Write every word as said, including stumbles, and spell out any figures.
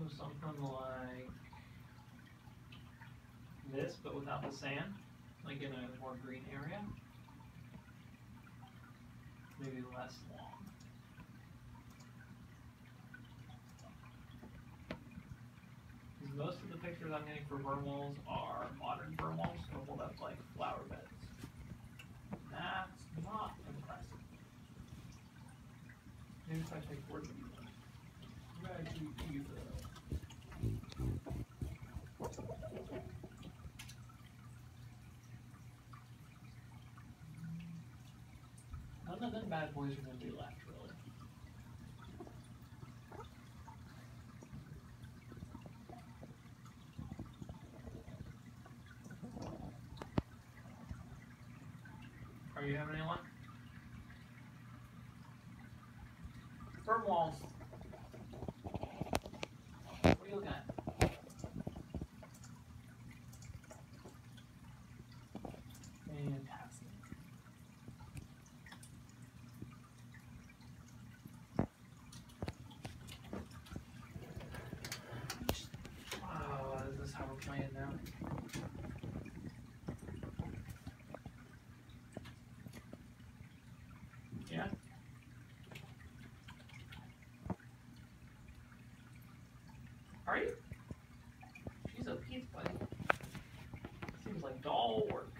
something like this, but without the sand, like in a more green area. Maybe less long. Most of the pictures I'm getting for worm walls are modern worm walls, so hold up like flower beds. That's not impressive. Maybe if I take word of you. None of them bad boys are going to be left, really. Are you having any luck? Firm walls. What are you looking at? Fantastic. Oh, is this how we're playing now? Yeah? Are you? She's a piece, buddy. Seems like doll work.